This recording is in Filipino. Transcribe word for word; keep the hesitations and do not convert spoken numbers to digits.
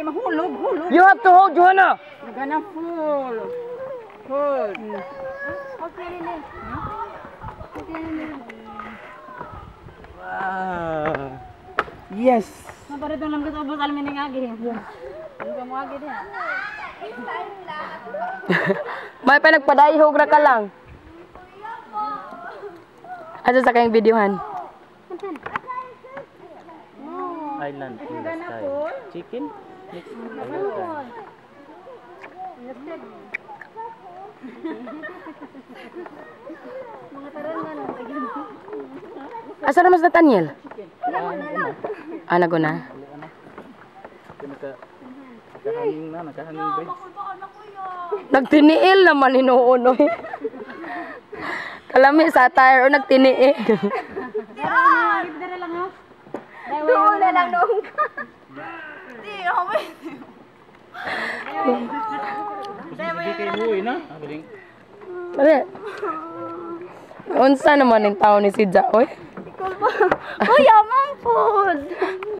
mahulog, hulog. You have to hold, Johanna. You're gonna fall. Hold. Okay, Lili. Okay, Lili. Wow. Yes. Maparitong lang kita ubos alamin ng agi. Ano ka mo agi din? May pa nagpadayhog ra ka lang. Asa sa kayong videohan? Island in the sky. Chicken? Mix Asa na mas Nathaniel? Ah, naguna. Nakahanging na, nakahanging bridge. Nagtiniil naman inuunoy. Kalami sa tire o nagtiniil. Dara lang ha. Doon na lang nung. Di, ako Hindi kayo buhay na. Ah, galing. Pare. Unsa naman ang tao ni si Ja, oy? Kuya, mampod.